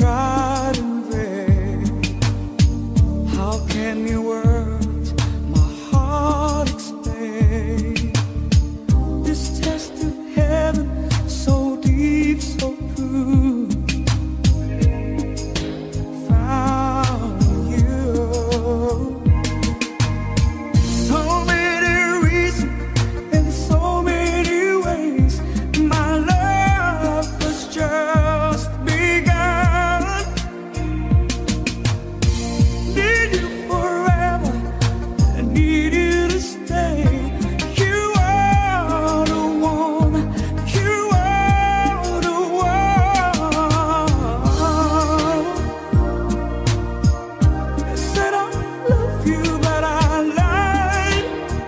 tried in vain. How can your words, my heart explain? This test of heaven, so deep, so true, found you. So many reasons and so many ways. My love was just begun. Need you forever, I need you to stay. You are the one, you are the one. I said I love you, but I lied.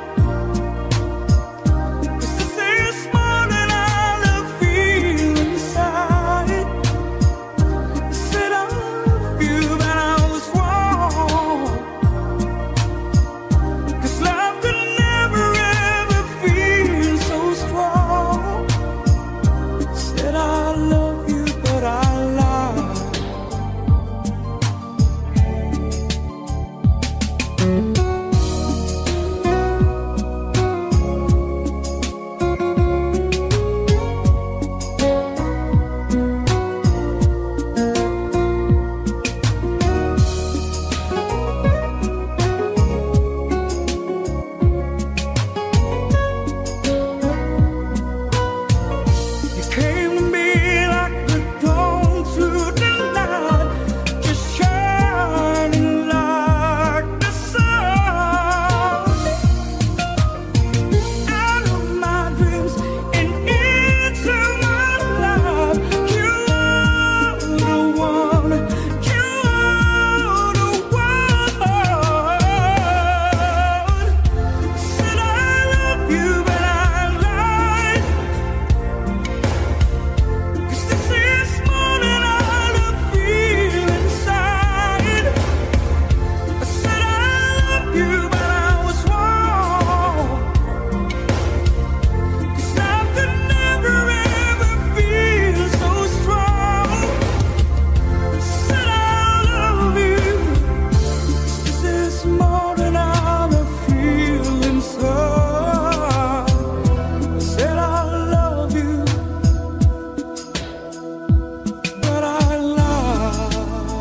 'Cause this is more than I feel inside. I said I love you, but I was wrong. 'Cause love could never ever feel so strong. Said I love you, but I lied. You came to me like the dawn through the night, just shining like the sun. Out of my dreams and into my life, you are the one, you are the one. Said I love you, but I lied. 'Cause this is more than I feel inside. I said I love you, but I was wrong. 'Cause love could never ever feel so strong. Said I love you. This is more than I feel inside. Said I love you, but I lied.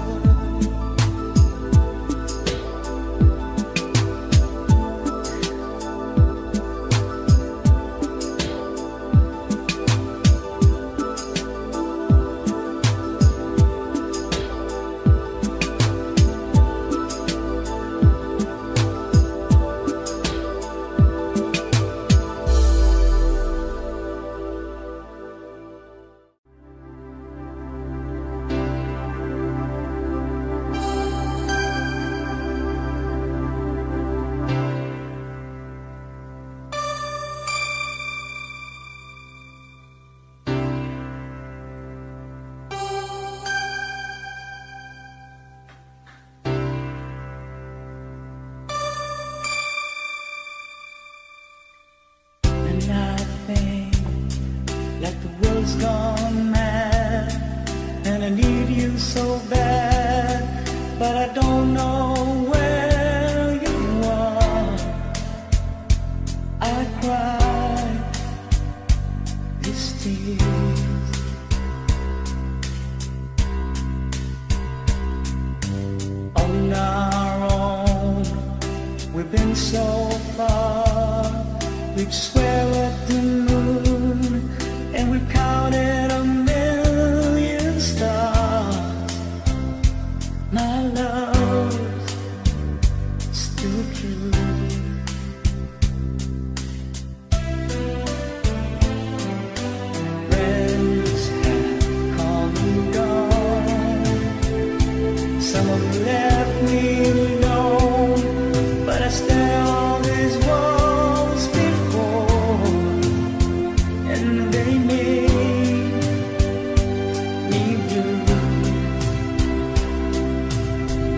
And I think like the world's gone mad, and I need you so bad, but I don't know where you are. I cry these tears. On our own, we've been so far. We'd swear at the moon, and we counted a million stars. My love's still true. Friends have come and gone. Some have left me alone, but I stare on these walls before, and they make me blue.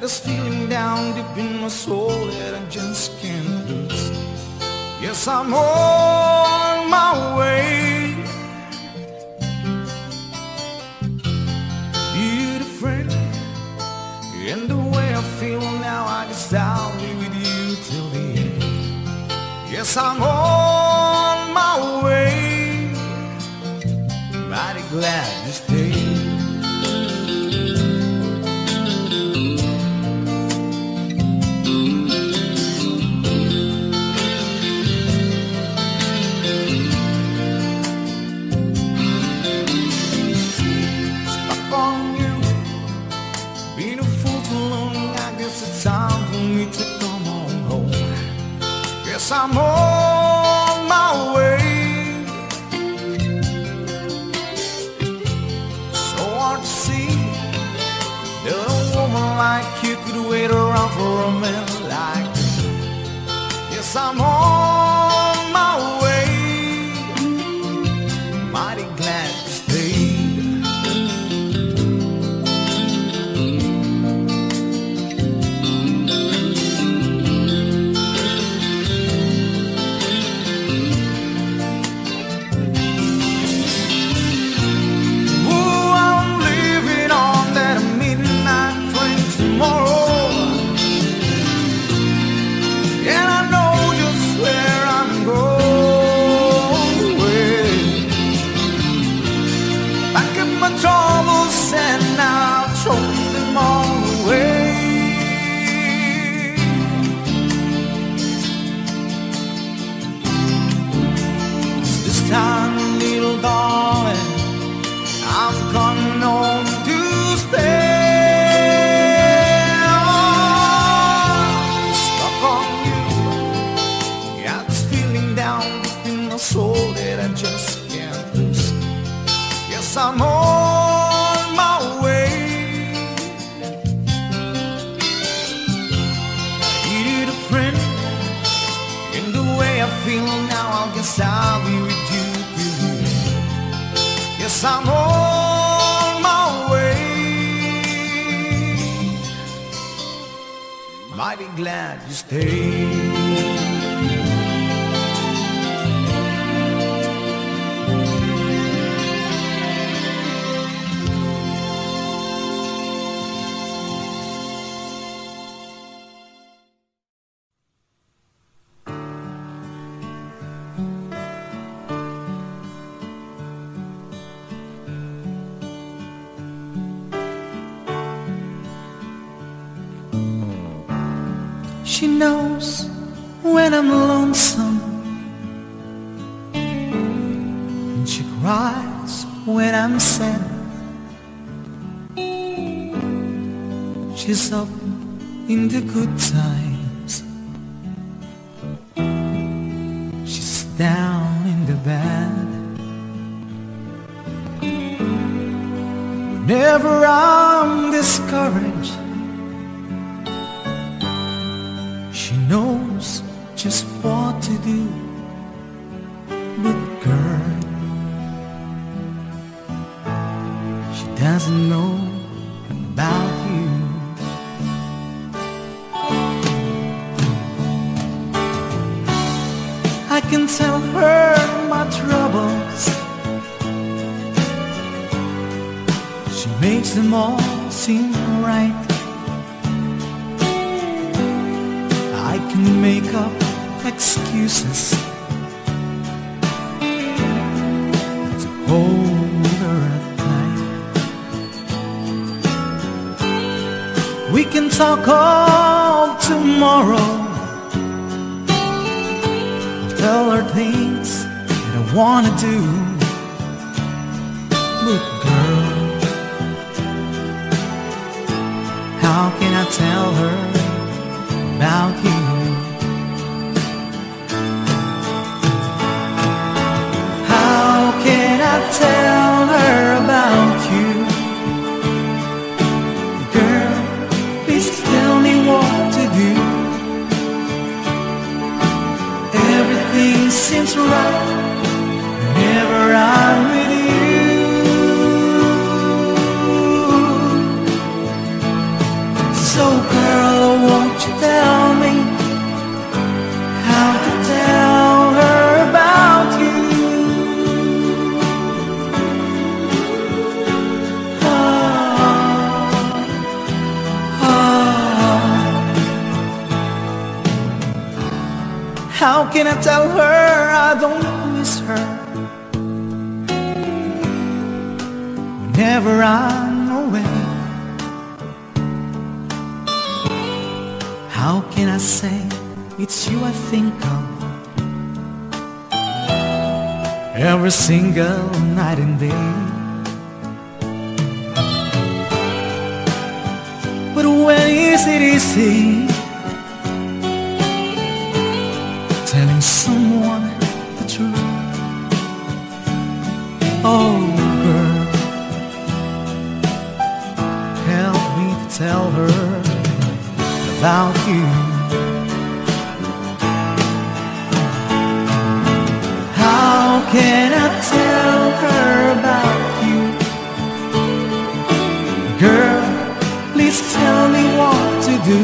this feeling down deep in my soul that I just can't lose. Yes, I'm on my way. You're the friend, and the way I feel now, I guess I'll be with you till the end. Yes, I'm on my way. Mighty glad you stayed. Time for me to come on home. Yes, I'm on my way. So hard to see that a woman like you could wait around for a man like me. Yes, I'm on my way. Mighty glad to stay. Troubles and I'll throw them all away. This time, little darling, I'm coming home to stay. Stuck on you, yeah, this feeling down deep in my soul that I just can't lose. Yes, I'm on my way. I needed a friend, in the way I feel now, I guess I'll be with you till the end. Yes, I'm on my way. Mighty glad you stayed. She knows when I'm lonesome, and she cries when I'm sad. She's up in the good times, she's down in the bad. Whenever I'm discouraged, she knows just what to do. But girl, she doesn't know about you. I can tell her my troubles, she makes them all seem right. I can make up excuses to hold her at night. We can talk all tomorrow, I'll tell her things that I wanna do. But girl, how can I tell her about you? How can I tell her about you? Girl, please tell me what to do. Everything seems right whenever I'm with you. So good. How can I tell her I don't miss her whenever I'm away? How can I say it's you I think of every single night and day? But when is it easy telling someone the truth? Oh girl, help me to tell her about you. How can I tell her about you? Girl, please tell me what to do.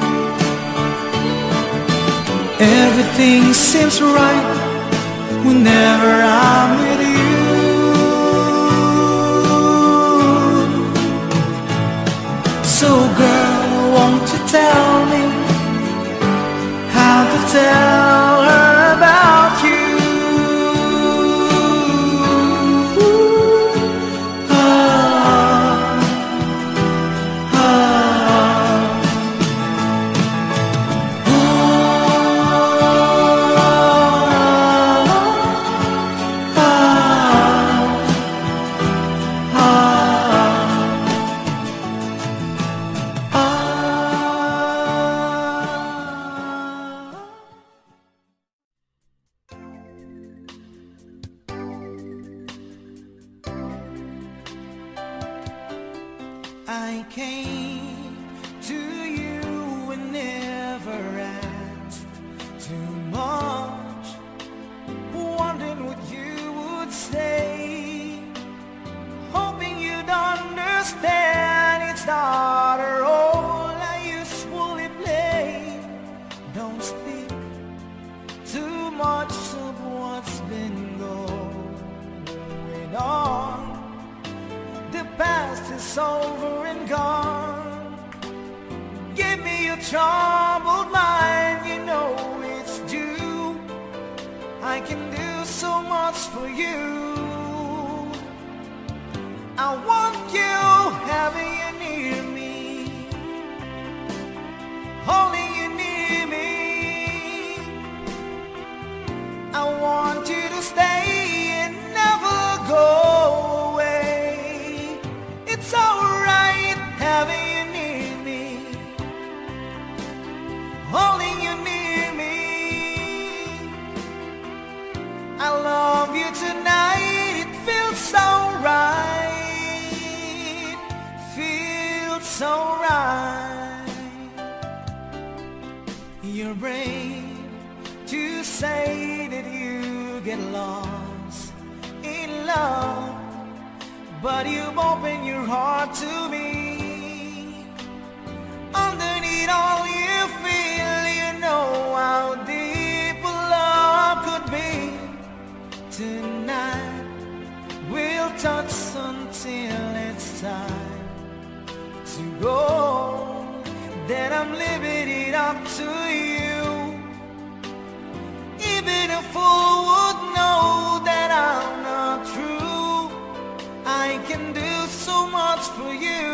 Everything seems right whenever I'm with you. So girl, won't you tell me how to tell her about you? I came to you and never asked too much, wondering what you would say, hoping you'd understand it's not a role I usually play. Don't speak too much of what's been going on. The past is over and gone. Give me your troubled mind, you know it's due. I can do so much for you. I want you having you near me, holding you near me. I want you to stay and never go. It's alright having you near me, holding you near me. I love you tonight, it feels so right, feels so right. You're brave to say that you get lost in love, but you've opened your heart to me. Underneath all you feel, you know how deep a love could be. Tonight we'll touch until it's time to go. Then I'm leaving it up to you. Even a fool would know that I'm not true. I can do so much for you.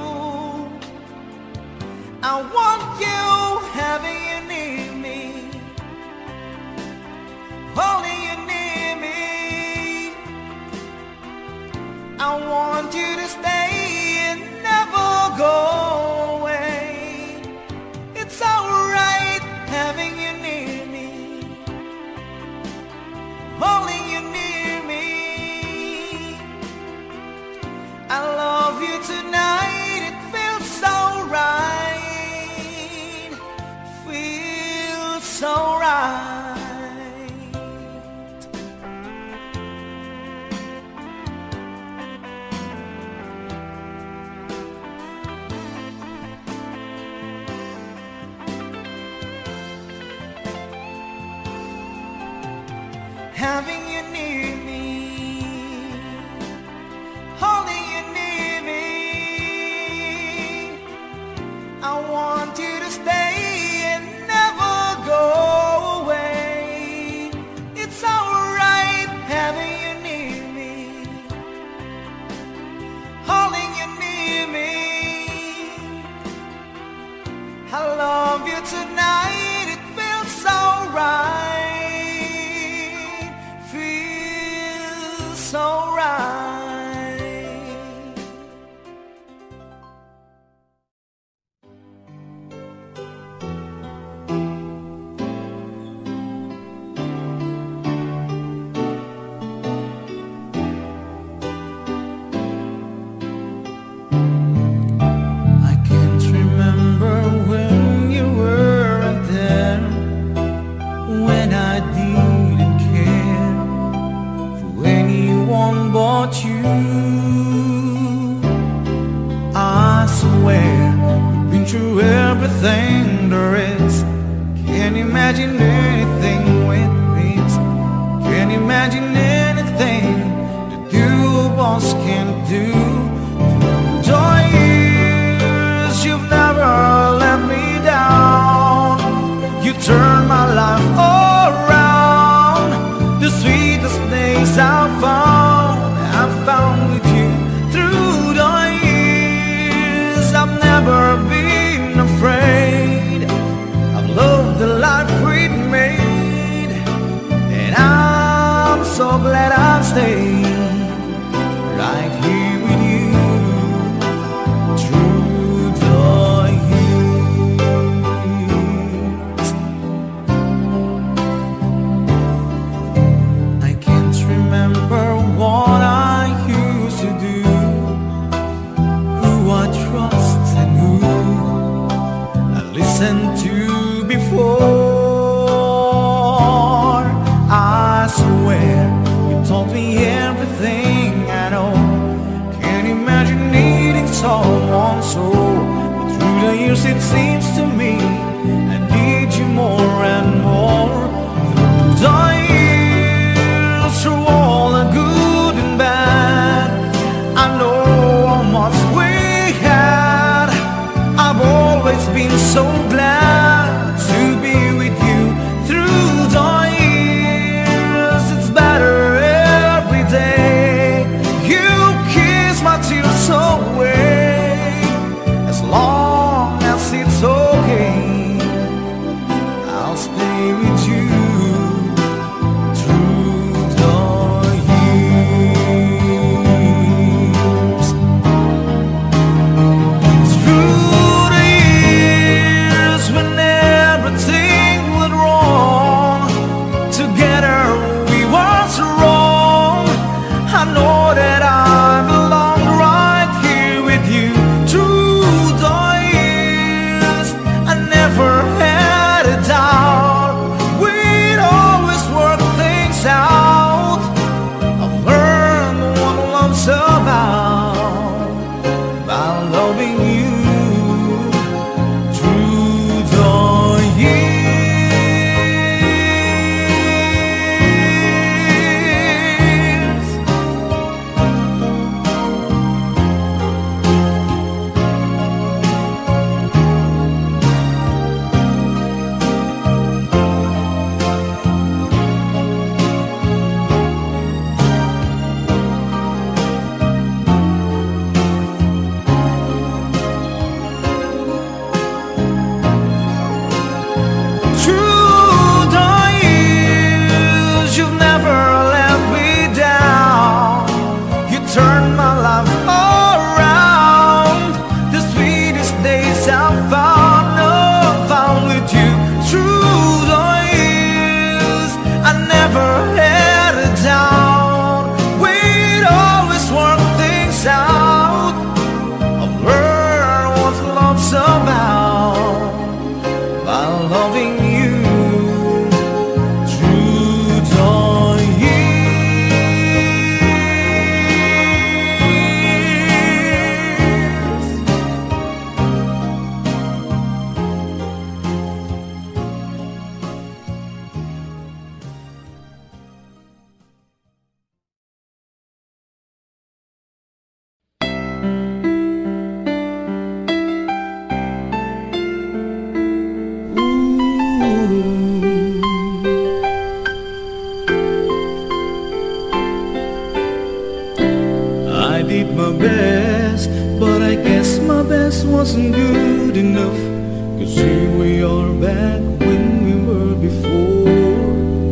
I want you having you near me, holding you near me. I want you to stay and never go away. It's alright having you near me, holding you near me. I love you tonight, it feels so right, feels so right. Having you near me, holding you near me. I want you to stay and never go away. through everything there is. Can't imagine anything with peace. Can't imagine anything the two of us can do. Through the years, you've never let me down. You turned my life around. The sweetest days I've found with you. Through the years, I've never been afraid. I've loved the life we'd made, and I'm so glad I'm staying right here with you through the years. I can't remember what I used to do, who I trust and who I listened to before. I swear you told me everything I know. Can't imagine needing someone so, but through the years it seems to me I need you more and more. Through the years, through all the good and bad, I know how much we had. I've always been so glad to be with you through the years. It's better every day. You kiss my tears away. As long as it's okay, I'll stay with you through the years. Through the years when everything went wrong, together we were strong. I know that I belong right here with you through the years. I never had a doubt. We'd always work things out. I've learned what love's about by loving you through the years. Through the years, you've never let me down. You turned my life around. The sweetest days I've found with you. Through the years, I never had a doubt. We'd always work things out. I've learned what love's about by loving you through the years. I did my best, but I guess my best wasn't good enough. 'Cause here we are back when we were before.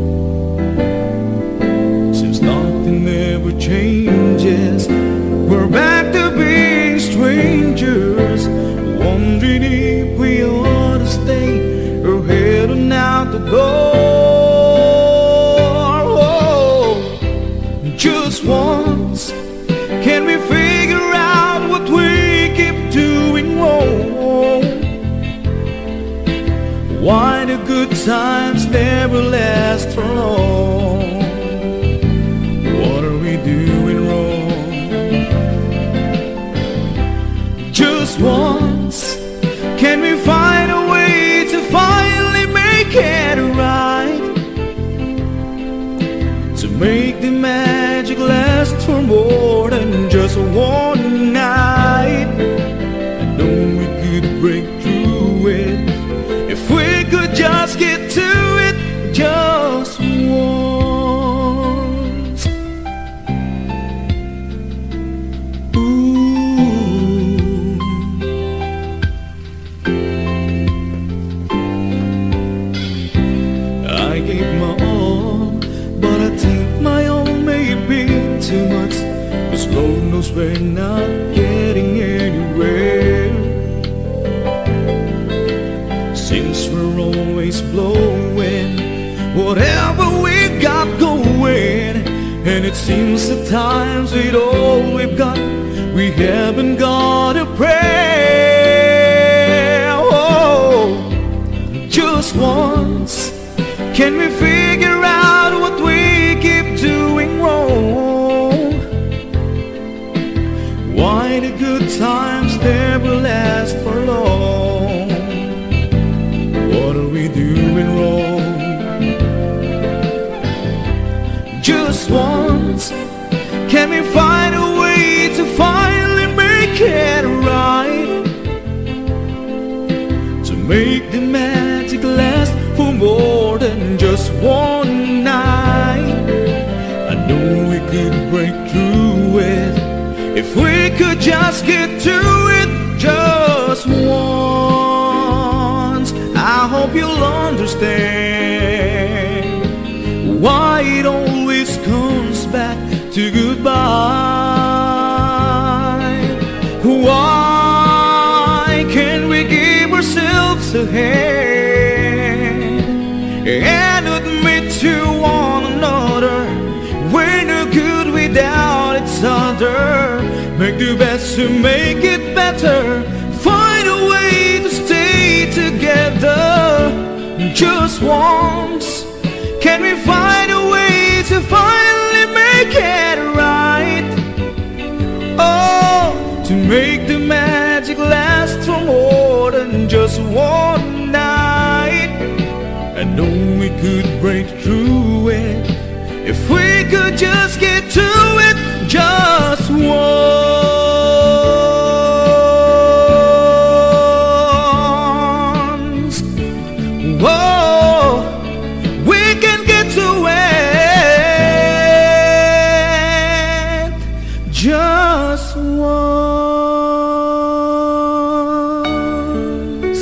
Since nothing ever changes, we're back to being strangers, wondering if we ought to stay or head on out the door. Oh, just once, can we figure out what we keep doing wrong? Why the good times never last for long? What are we doing wrong? Just once, can for more than just one night. I know we could break through it if we could just get to it just once. Ooh. I gave my all, but I think my all may be too much, 'cause Lord knows we're not getting anywhere. Since we're always blowing whatever we got going, and it seems at times with all we've got, we haven't got a prayer. Oh, just once, can we figure out what we keep doing wrong? Why the good times never last for long? What are we doing wrong? Just once, can we find a way to finally make it right? To make the magic last for more than just one night. I know we could break through it if we could just get to it just once. I hope you'll understand why it always comes back to goodbye. Why can't we give ourselves a hand and admit to one another we're no good without each other? Make the best to make it better, find a way to stay together just once. Can we find a way to finally make it right? Oh, to make the magic last for more than just one night. I know we could break through it if we could just get to it just once. Whoa, we can get to it just once.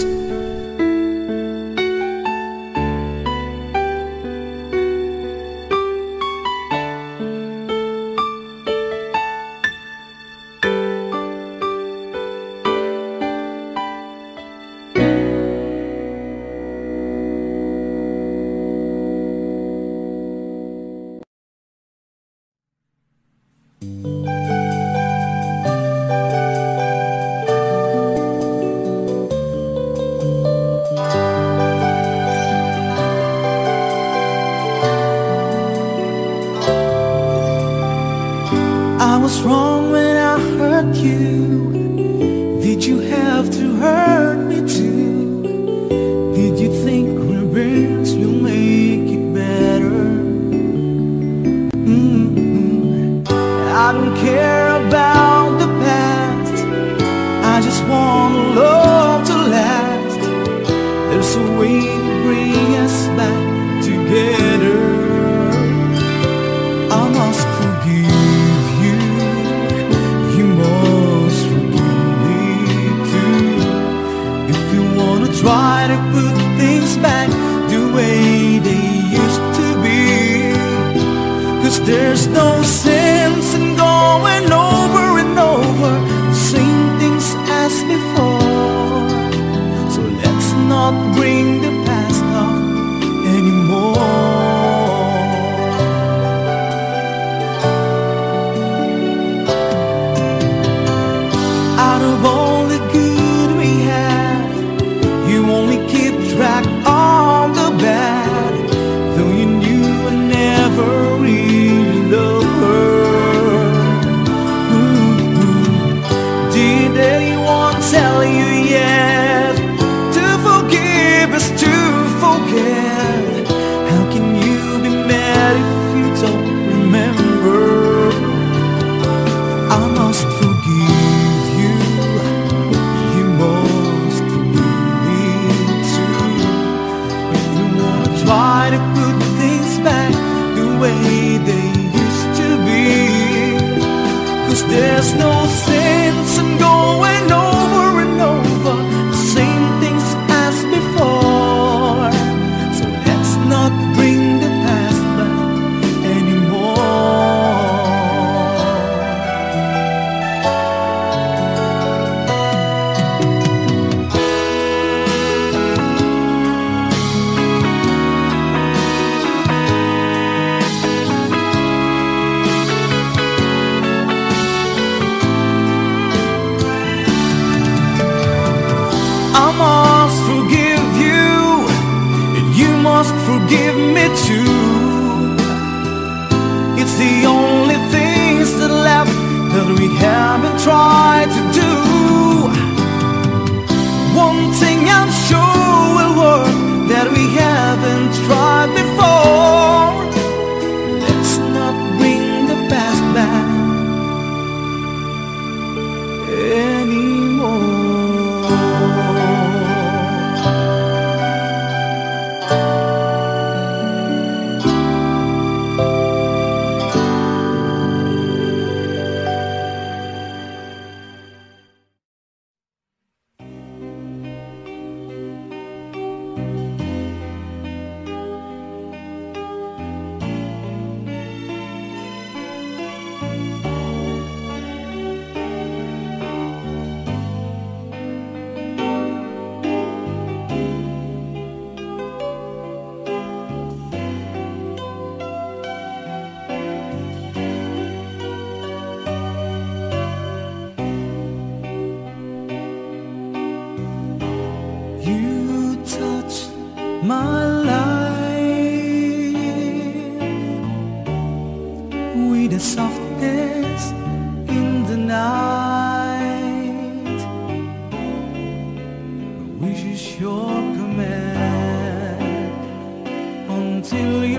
I was wrong when I hurt you. Did you have to hurt me too? Did you think revenge will make it better? I don't care about the past, I just want love to last. There's a way to bring us back together. I must forgive you, you must forgive me too. If you wanna try to put things back the way they used to be, 'cause there's no sense in going over and over the same things as before. So let's not bring the past up anymore. Out of all the good we had, you only keep track of the bad, though you knew I never really loved her. Did anyone tell you yet to forgive is to forget? How can you be mad if you don't remember? my life with a softness in the night, which is your command until you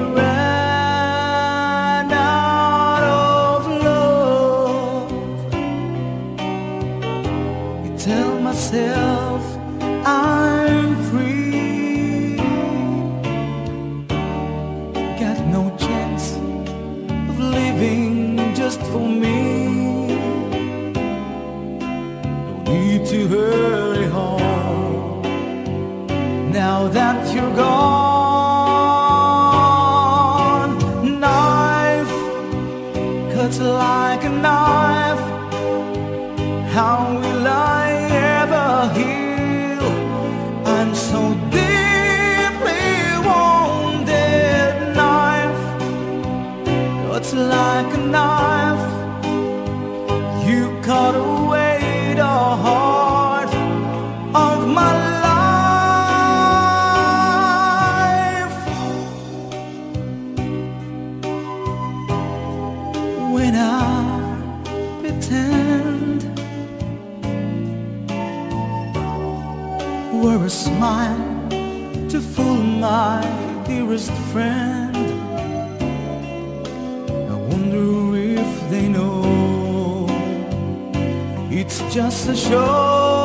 ran out of love. You tell myself I'm free, got no chance of living just for me. No need to hurry home now that you're gone. Knife cuts like a knife. How will I ever heal? I'm so deeply wounded. Knife cuts like a knife. You cut away the heart of my life. When I pretend were a smile to fool my dearest friend, I wonder if they know it's just a show.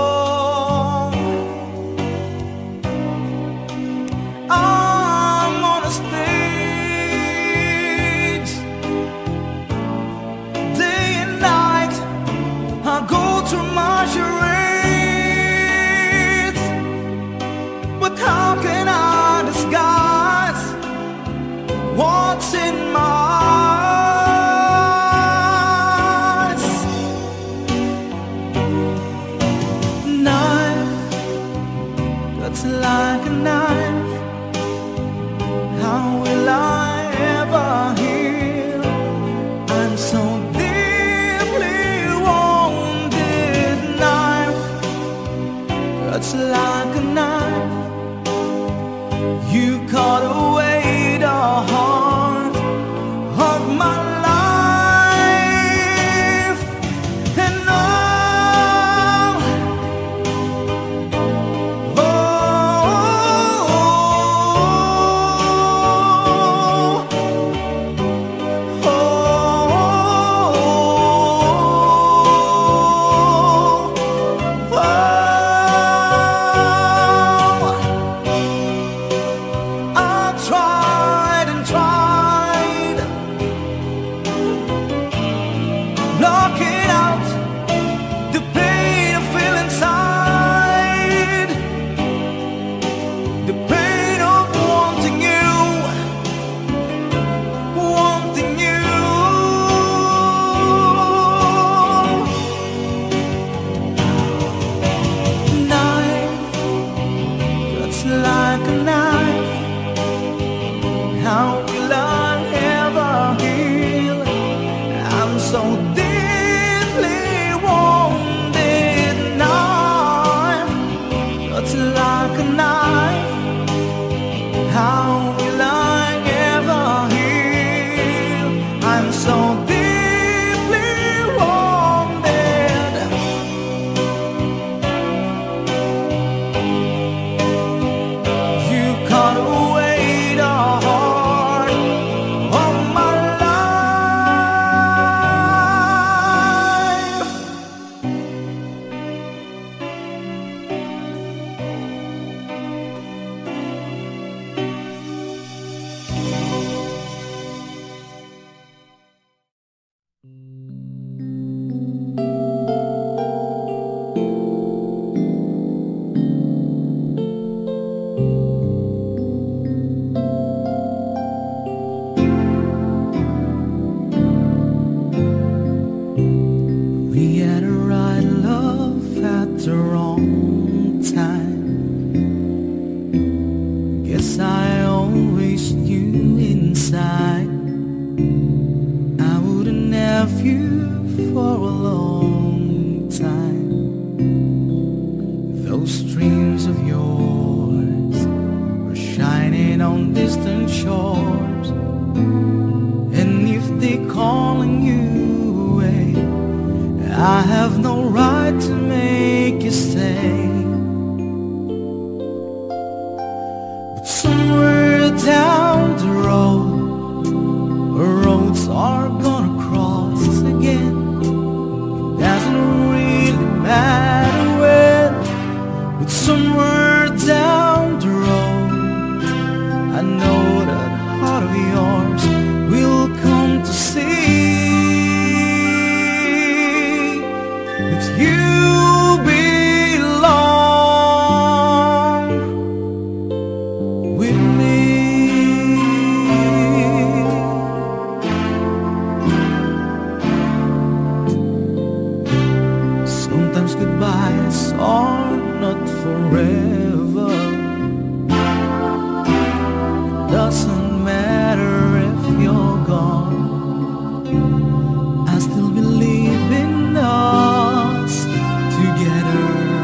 I'm on a stage, day and night I go through my charades, but how can I disguise what's in my eyes? Knife cuts like a knife. How will I ever heal? I'm so deeply wounded. Knife cuts like a knife. You cut away the heart of my life. And oh, oh, I have no right to make you stay. But somewhere down the road, roads are gonna cross again. It doesn't really matter when. But somewhere down the road, I know that heart of yours will come to see that you belong with me. Sometimes goodbyes are not forever. It doesn't matter if you're gone. I still believe in us together.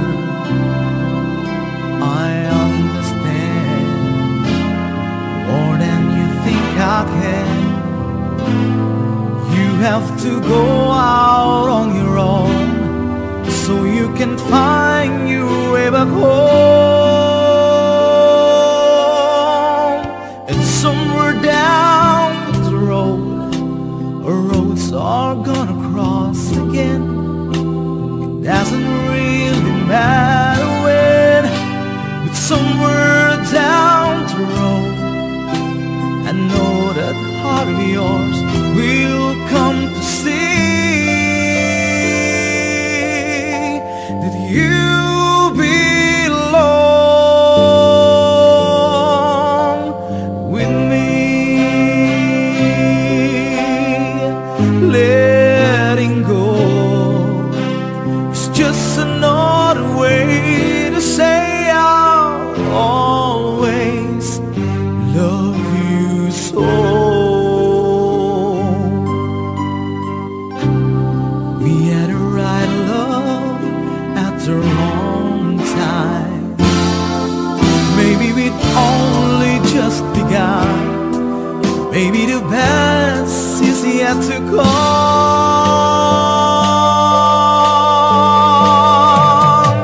I understand more than you think I can. You have to go out on your own so you can find your way back home. And somewhere down the road, roads are gonna cross again. It doesn't really matter when. But somewhere down the road, I know that heart of yours will come to see that you belong with me. Letting go is just another way to say I'll always love you so. We had the right love at the wrong time. Maybe we'd only just begun. Maybe the best is yet to come.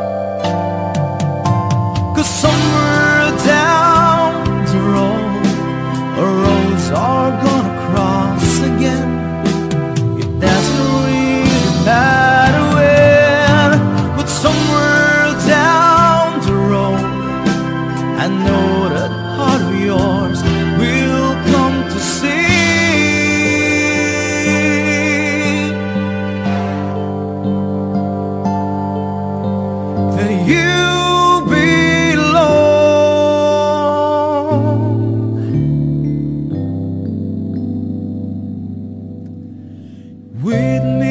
'Cause somewhere down the road, roads are gonna cross again. It doesn't really matter when. But somewhere down the road, I know that heart of yours will come to see that you belong with me.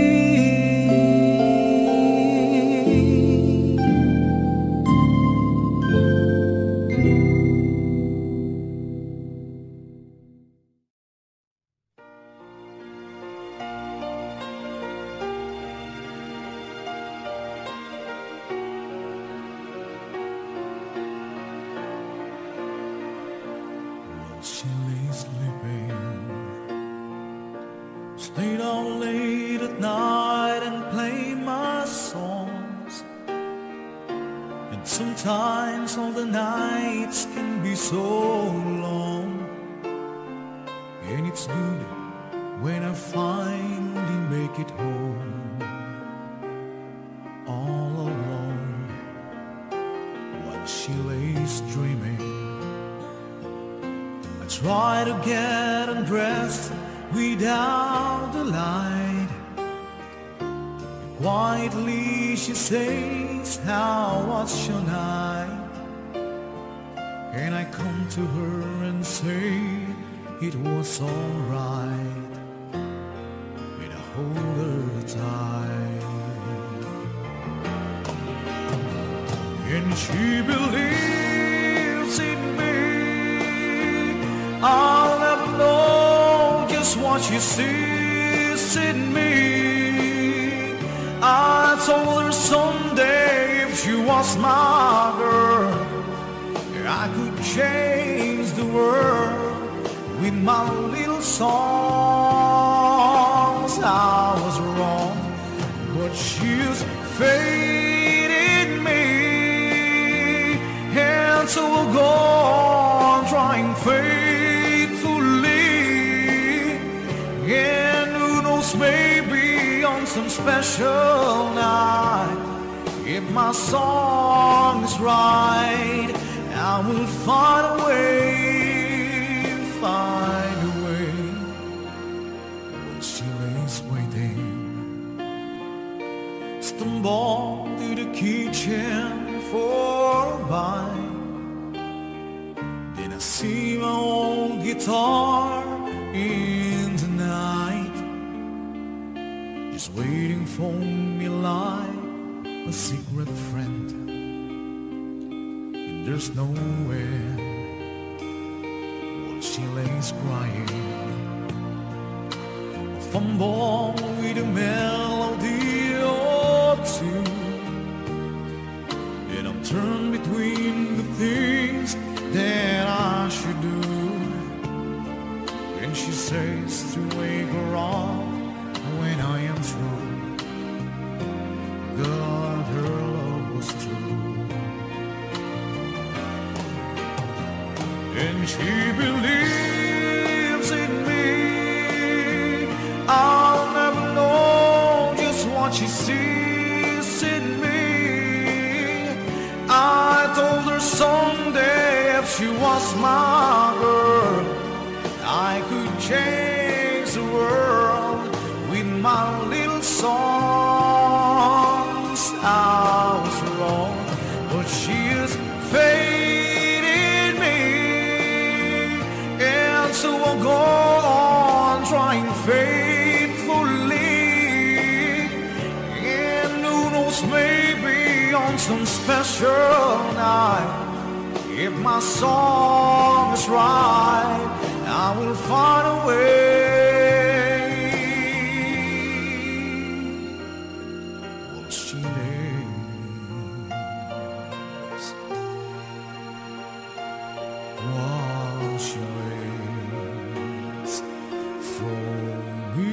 She lay sleeping, stayed out late at night and played my songs. And sometimes all the nights can be so long. And it's good when I finally make it home, all alone. While she lays dreaming, try to get undressed without the light. Quietly she says, how was your night? And I come to her and say, it was alright. And I hold her tight, and she believes in me. I'll never know just what she sees in me. I told her someday if she was my girl, I could change the world with my little songs. I was wrong, she's faded me, and so we'll go on trying faithfully, and who knows, maybe on some special night, if my song is right, I will find a way, find a way. When she lays waiting, stumble to the kitchen for a bite. Then I see my old guitar in the night, just waiting for me like a secret friend. And there's nowhere while she lays crying. I fumble with a melody or two, and I'm torn between the things that I should do. And she says to wake her up when I am through. God, her love was true, and she believes in me. I'll never know just what she sees in me. I told her someday if she was my girl, I could change the world with my little songs. I was wrong, but she is faded me, and so I'll go on trying faithfully, and who knows, maybe on some special night, if my song is right, I will find a way. While she lays, while she waits for me.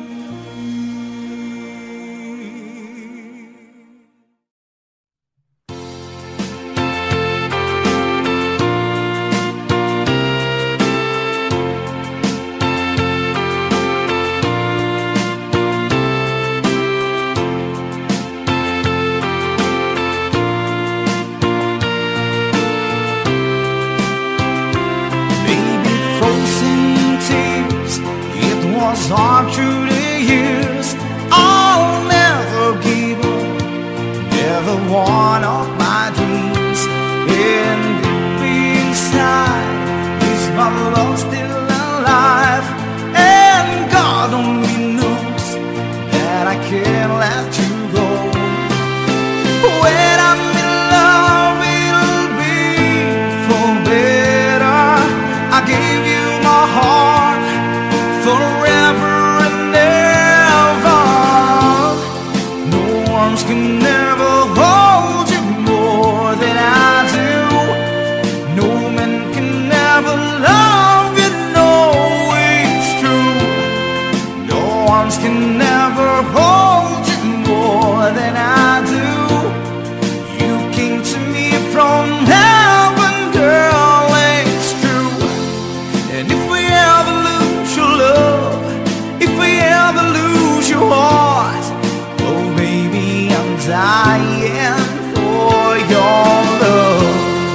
On through the years, I'll never give up, never one of my dreams. And deep inside, is my love still alive? And God only knows that I can't let you go. When I'm in love, it'll be for better. I gave you my heart forever and ever. No arms can never hold you more than I do. No man can never love you, no, it's true. No arms can never hold you more than I do. You came to me from heaven, girl, it's true. And if we ever lose your love, if we ever lose your heart, oh baby, I'm dying for your love.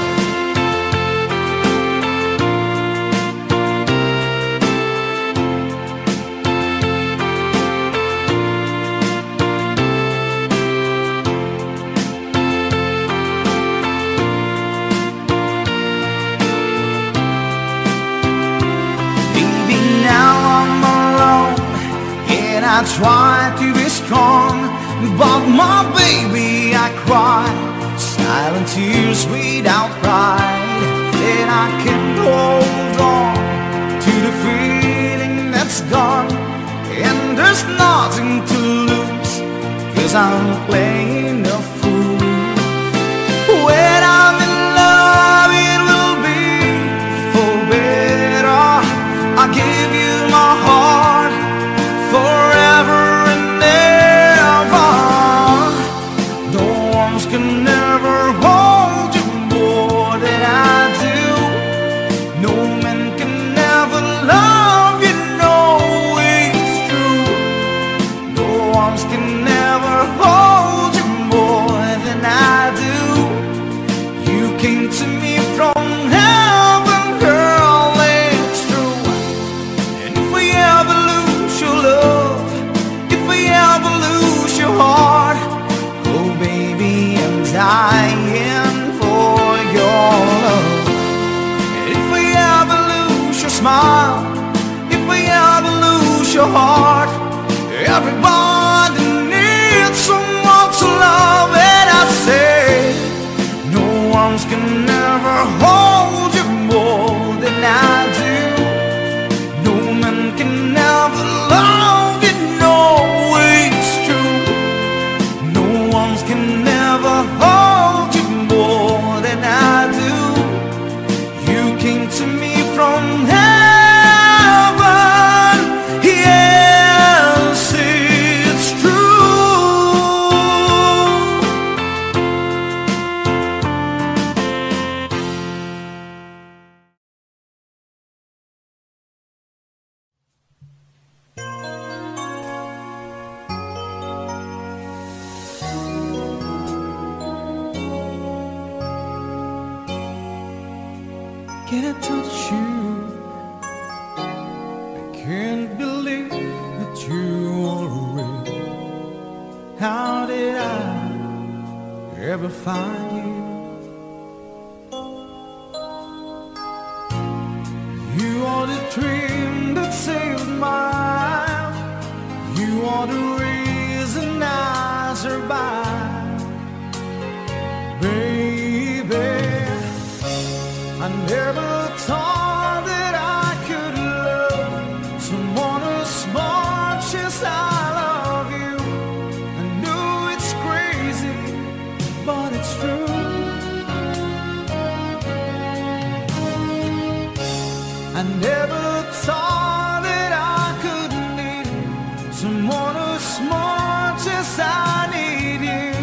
Baby, now I'm alone, and I try to be strong, but my baby, I cry silent tears without pride. And I can't hold on to the feeling that's gone, and there's nothing to lose, 'cause I'm playing a fool. When I'm in love, it will be for better. I give you my heart forever and ever. hold you more than I do. You came to me from heaven. Yes, it's true. Can I touch you? I can't believe that you are real. How did I ever find you? You are the dream that saved my life. You are the reason I survive. Baby, I never thought that I could love someone as much as I love you. I know it's crazy, but it's true. I never thought that I could need someone as much as I need you.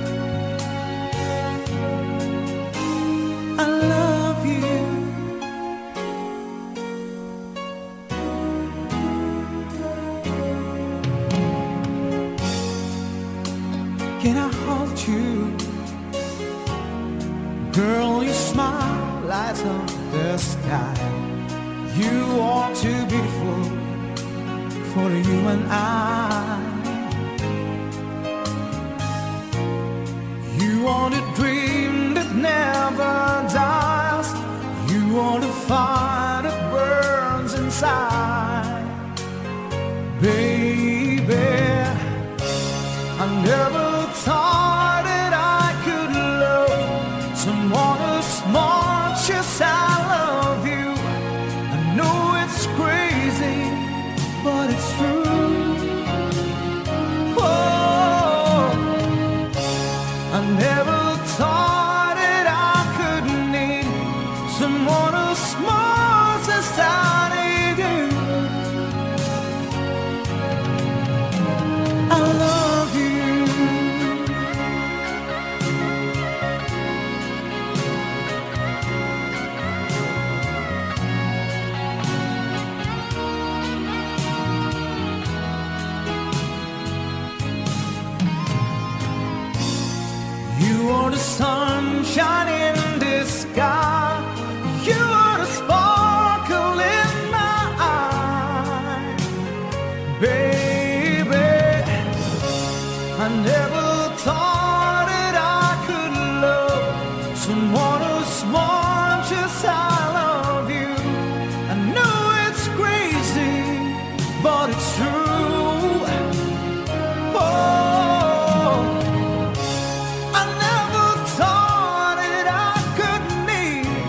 I love you. Can I hold you? Girl, your smile lights up the sky. You are too beautiful for you and I. You are the dream that never dies. You are the fire that burns inside. Baby, I never thought that I could love someone as much as I love you. I know it's crazy, but it's true. Oh, I never thought that I could need someone as much as I need you. I love you. You are the sunshine in the sky. You are the sparkle in my eye. Baby, I never thought that I could love someone as much as I love you. I know it's crazy, but it's true. Oh, I never thought that I could need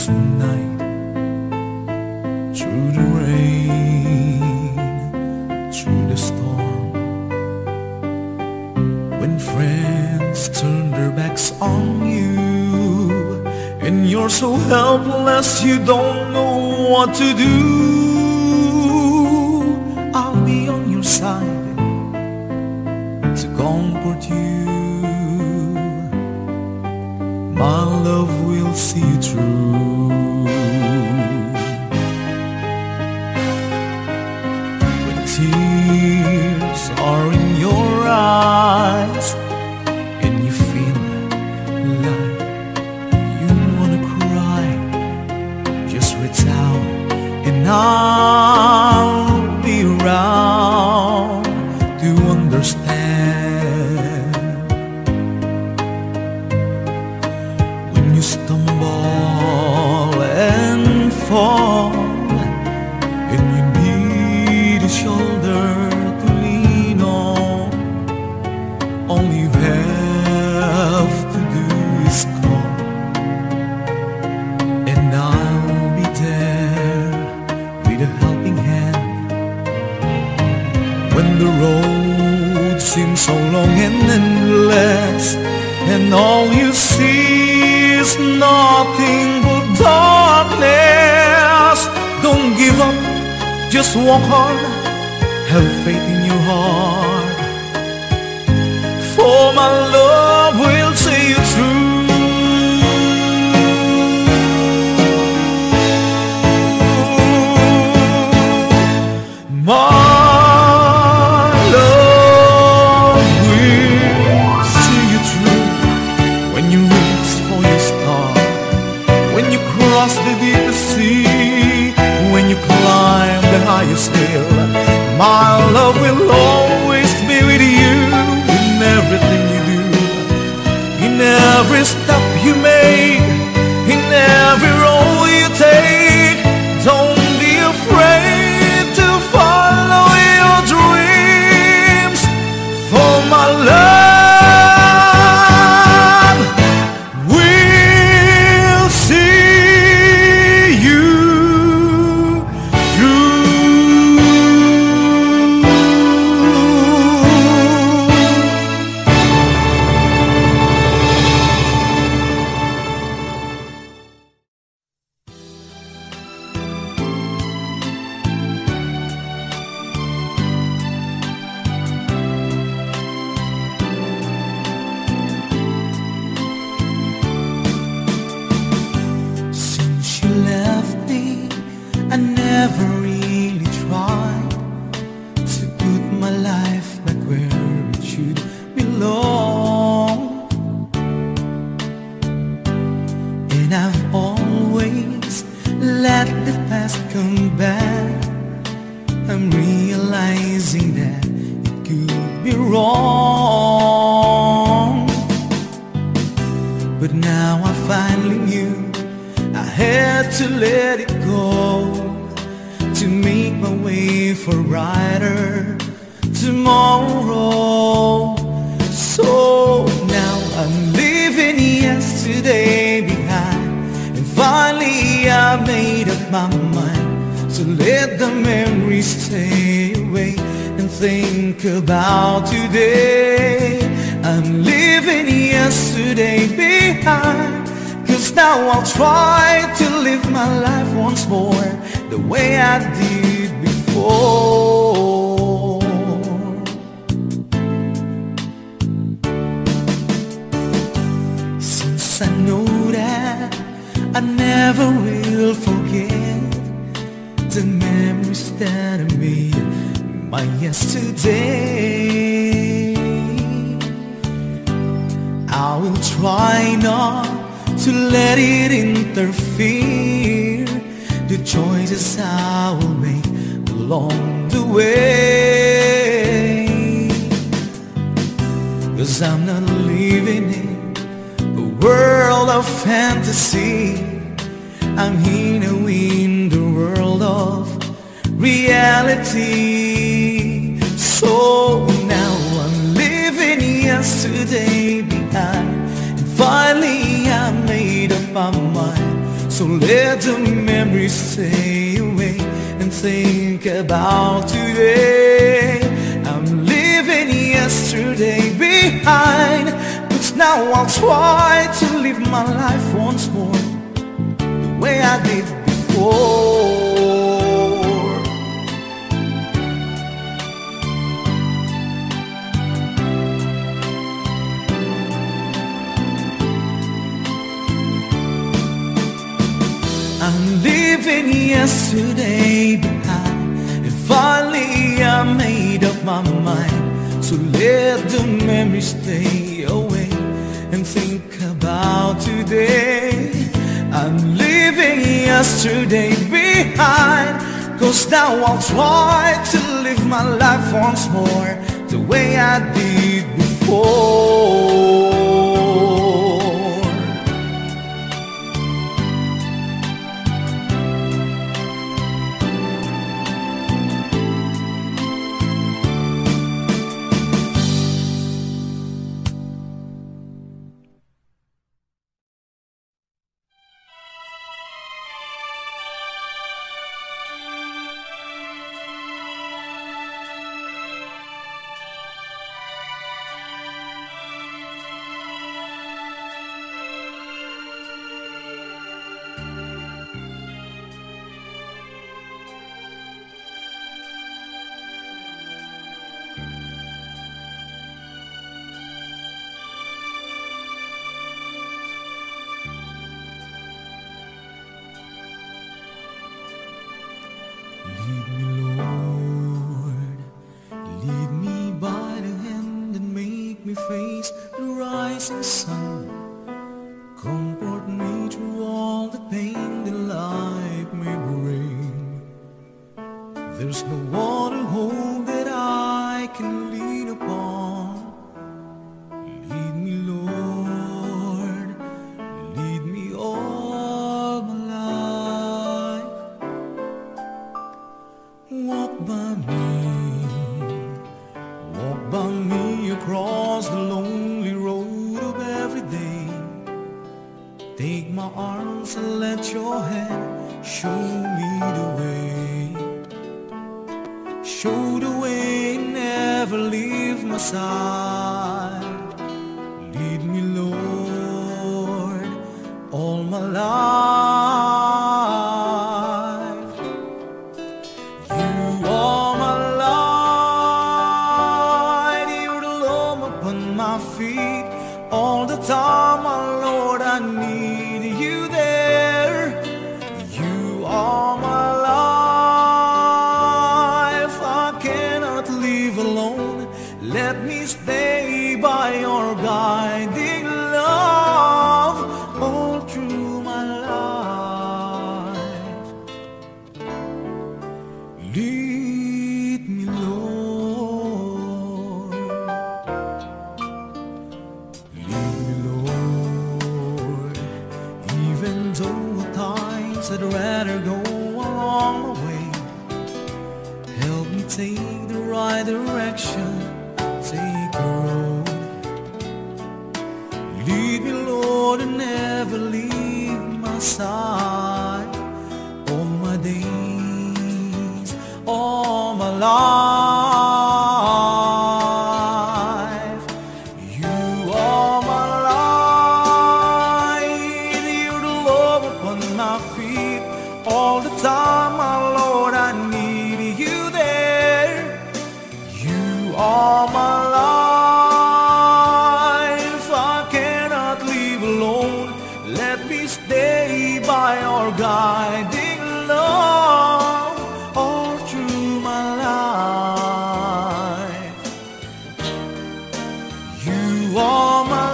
night, through the rain, through the storm. When friends turn their backs on you and you're so helpless you don't know what to do, I'll be on your side to comfort you. My love will see you through. When tears are in your eyes and you feel like you wanna cry, just reach out and I'll be around to understand. When you stumble and fall and you need a shoulder to lean on, all you have to do is call and I'll be there with a helping hand. When the road seems so long and endless and all you see is nothing but darkness, don't give up, just walk on, have faith in your heart, for my love will see you through. My love will see you through. When you reach for your star, when you cross the deepest sea, when you climb the highest hill, my love will always be with you in everything you do, in every step you make, in every role you take. Don't be afraid to follow your dreams, for my love will see you through. Since you left me, I never really tried to put my life back where it should belong. And I've always let the past come back. I'm realizing that it could be wrong, but now I finally knew I had to let it go to make my way for a brighter tomorrow. So now I'm leaving yesterday behind, and finally I made up my mind to let the memories stay away and think about today. I'm leaving yesterday behind, 'cause now I'll try to live my life once more the way I did before. Since I know that I never will forget the memories that I made my yesterday, I will try not to let it interfere the choices I will make along the way. 'Cause I'm not living in a world of fantasy, I'm here now in the world of reality. So now I'm living yesterday behind, and finally I made up my mind So let the memories stay away and think about today. I'm leaving yesterday behind, but now I'll try to live my life once more the way I did before. I'm leaving yesterday behind, and finally I made up my mind. So let the memories stay away and think about today. I'm leaving yesterday behind, 'cause now I'll try to live my life once more the way I did before. Lead me, Lord, lead me by the hand and make me face the rising sun. Comfort me through all the pain that life may bring. There's no other hope that I can lean upon. Lead me, Lord, lead me all my life. Walk by me across the lonely road of every day. Take my arms and let your hand show me the way. Show the way, never leave my side. Lead me, Lord, all my life. You are my light, you're the lamp upon my feet. All the time, my Lord, I need you there. You are my life, I cannot live alone. Let me stay by your guiding love all through my life. Lead me, Lord. Lead me, Lord. Even though at times I'd rather go along my way, help me take the right direction, take a road. Lead me, Lord, and never leave my side. All my days, all my life. You are my light, you're the love upon my feet. All the time, my Lord, I need you there. You are my life, I cannot live alone. Let me stay by your guiding love all through my life. You are my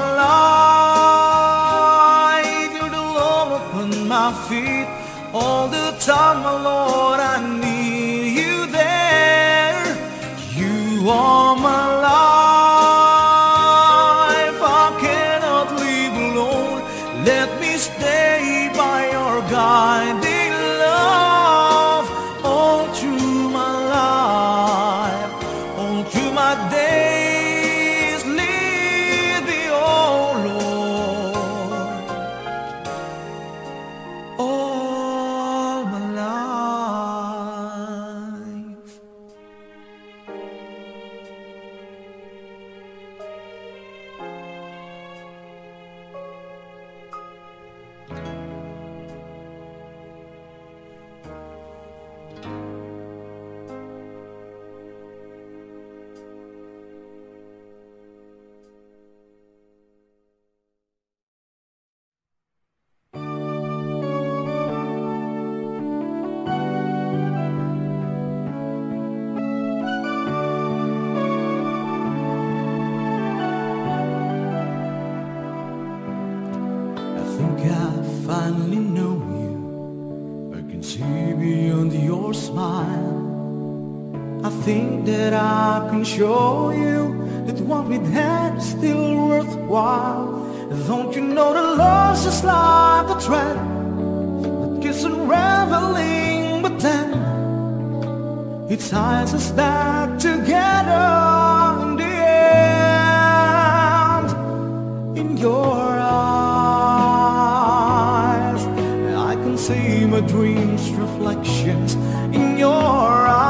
light, you're the love upon my feet. All the time, my Lord, I need you there. You are my life, I cannot live alone. Let me stay by your guiding love all through my life, all through my days. Lead me, oh Lord, all finally know you, I can see beyond your smile. I think that I can show you that what we had is still worthwhile. Don't you know that love's just like a thread that keeps unraveling, but then it ties us back together in the end. In your eyes, I can see my dreams' reflections. In your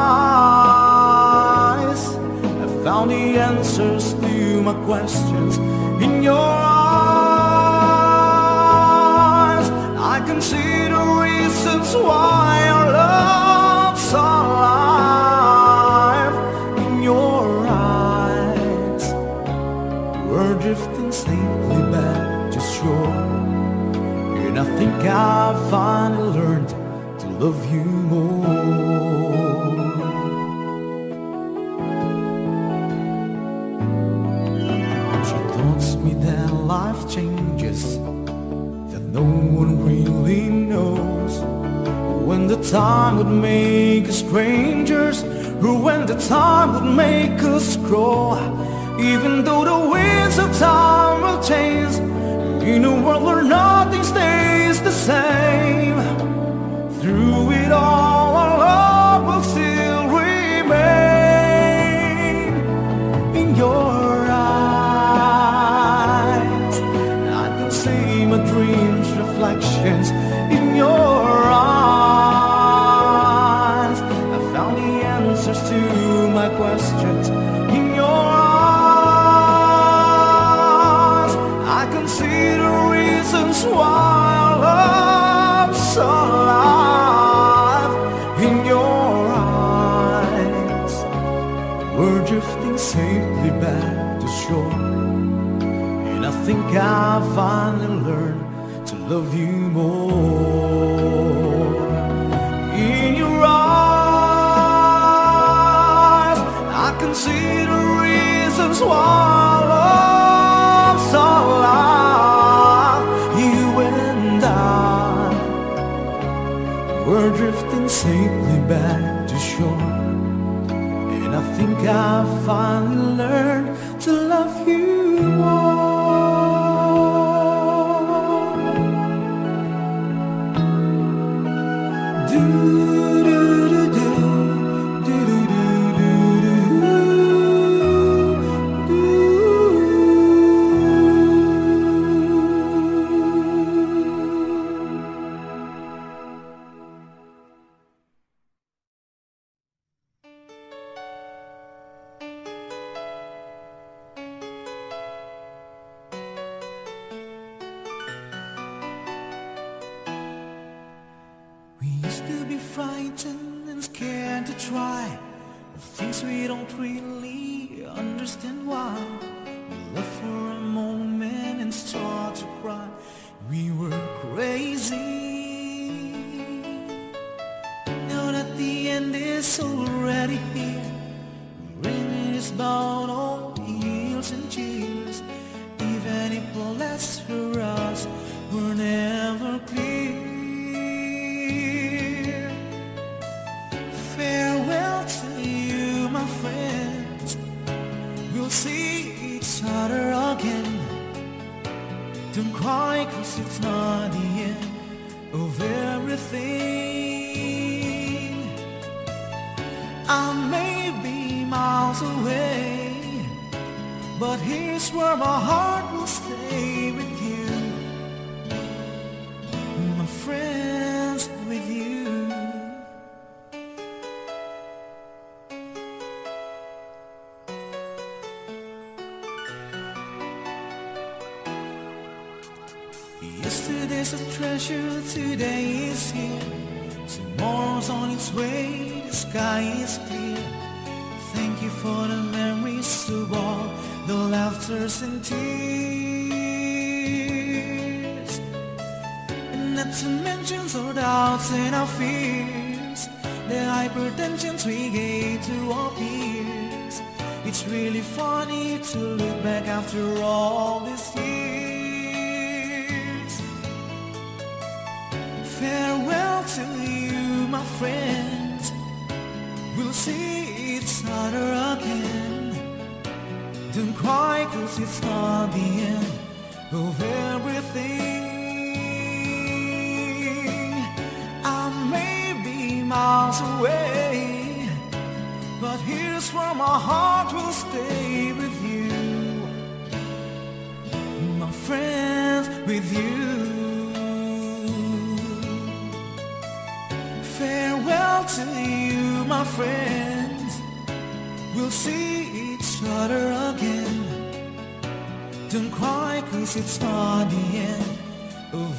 eyes, I found the answers to my questions. In your eyes, I can see the reasons why our love's alive. In your eyes, we're drifting safely back to shore, and I think I finally learned to love you more. And she taught me that life changes, that no one really knows, when the time would make us strangers, or when the time would make us grow. Even though the winds of time will change, in a world where nothing stays the same, through it all our love will still remain. In your eyes, I can see my dreams' reflections. In your eyes, I found the answers to my questions. In your eyes, I can see the reasons why our love's alive. In your eyes, we're drifting safely back to shore, and I think I finally learned to love you more. In your eyes, I can see the reasons why love's alive. You and I, we're drifting safely back to shore, and I think I finally learned to love you more. We used to be frightened and scared to try the things we don't really understand why. We laughed for a moment and start to cry. We were crazy. Now that the end is already here, ringing is bound on heels and cheers. Even if the last for us were never clear. Farewell to you, my friends. We'll see each other again. Don't cry, 'cause it's not the end of everything. I may be miles away, but here's where my heart will stay with you, my friends, with you. Yesterday's a treasure, today is here. Tomorrow's on its way, the sky is clear. Thank you for the memories of all the laughters and tears, and not to mention our doubts and our fears, the hypertensions we gave to our peers. It's really funny to look back after all these years. Farewell to you, my friends. We'll see each other again. Don't cry, 'cause it's not the end of everything. I may be miles away, but here's where my heart will stay with you, my friends, with you. Farewell to you, my friends. We'll see each other again. Don't cry, 'cause it's not the end of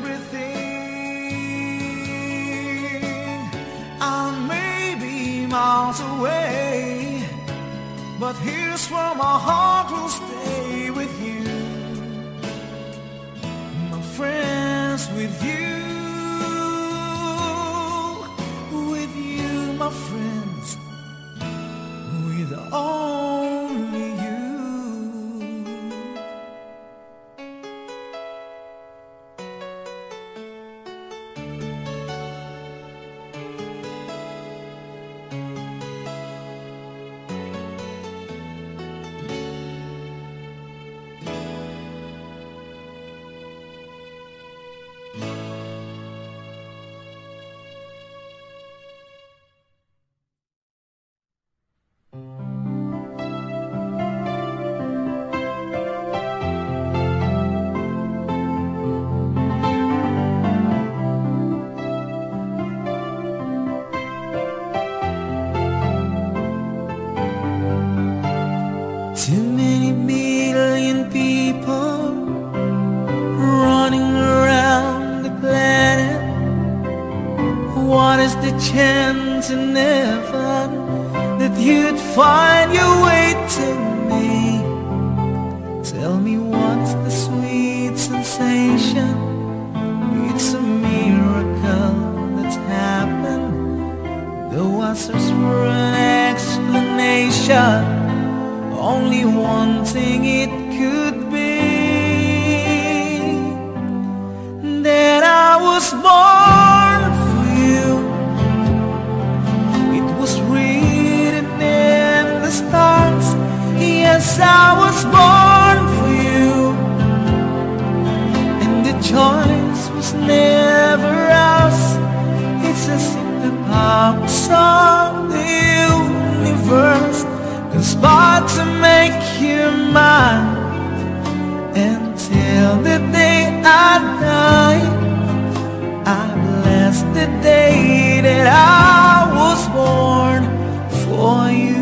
everything. I may be miles away, but here's where my heart will stay with you, my friends, with you. With you, my friends, with only you. Too many million people running around the planet. What is the chance in heaven that you'd find your way to me? Tell me, what's the sweet sensation? It's a miracle that's happened. Though I search for an explanation, only one thing it could be: that I was born for you. It was written in the stars. Yes, I was born for you, and the choice was never ours. It's as if the powers of the universe conspired to make you mine. Until the day I die, I bless the day that I was born for you.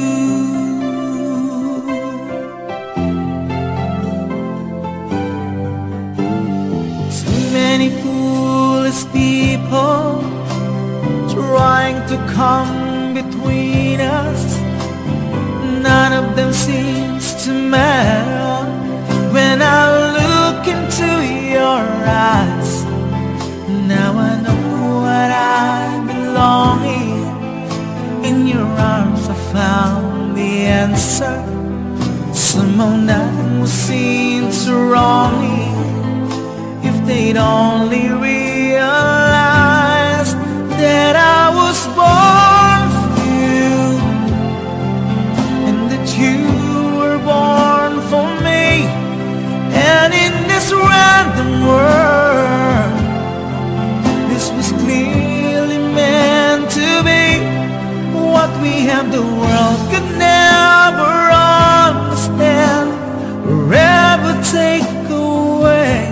Too many foolish people trying to come between us. None of them seems to matter when I look into your eyes. Now I know what I belong in. In your arms I found the answer. Somehow nothing would seem so wrong if they'd only realize that I was born for you, and that you were born for me. And in this random world, this was clearly meant to be. What we have, the world could never understand or ever take away.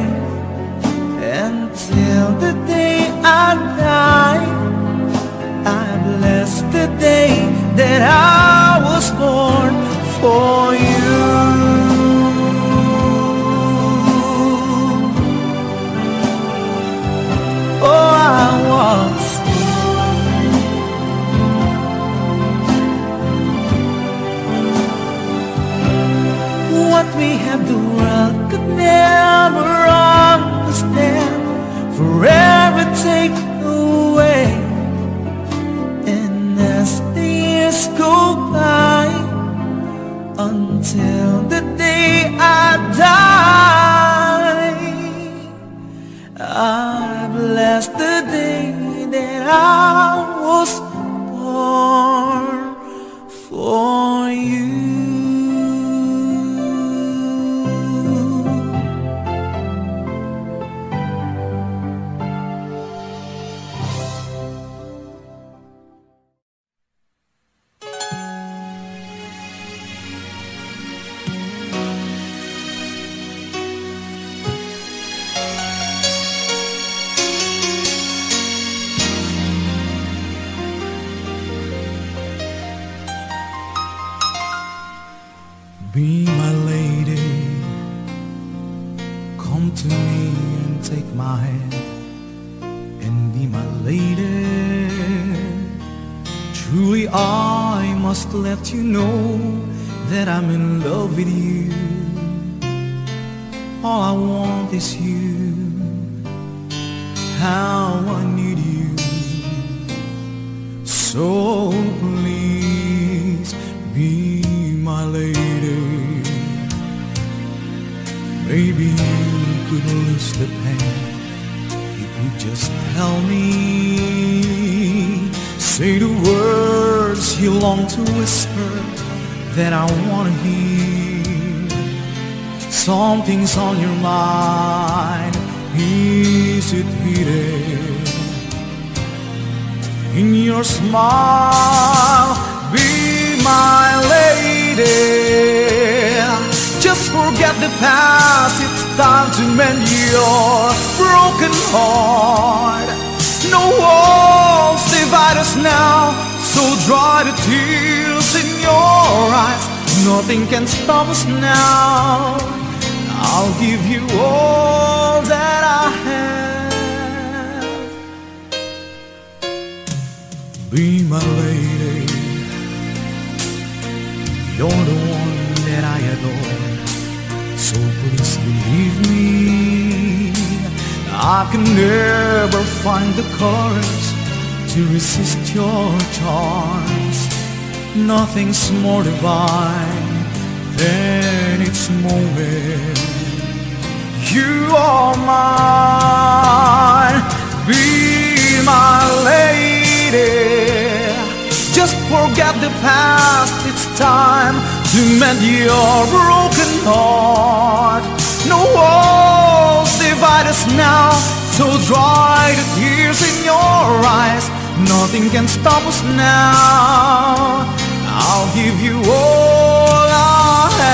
Until the day I die, I bless the day that I was born for you. Oh, I was. What we have, the world could never understand, forever take away. And as the years go by, until the day I die, I I bless the day that I was born for you. Be my lady, come to me and take my hand and be my lady. Truly I must let you know that I'm in love with you. All I want is you, how I need you. So please be my lady. Maybe you could lose the pain if you just tell me. Say the words you long to whisper that I want to hear. Something's on your mind, is it hidden in your smile? Be my lady. Just forget the past, it's time to mend your broken heart. No walls divide us now, so dry the tears in your eyes. Nothing can stop us now. I'll give you all that I have. Be my lady. You're the one that I adore, so please believe me. I can never find the courage to resist your charms. Nothing's more divine than its moment. You are mine, be my lady. Just forget the past, it's time to mend your broken heart. No walls divide us now, so dry the tears in your eyes. Nothing can stop us now. I'll give you all I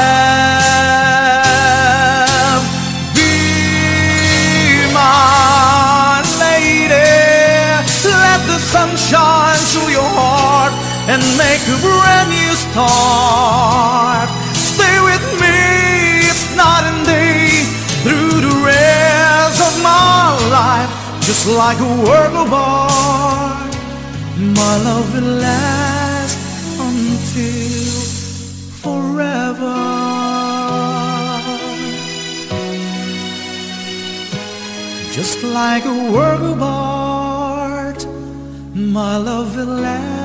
have. Be my lady. Let the sun shine through your heart and make a brand new start. Stay with me, it's night and day, through the rest of my life. Just like a work of art, my love will last until forever. Just like a work of art, my love will last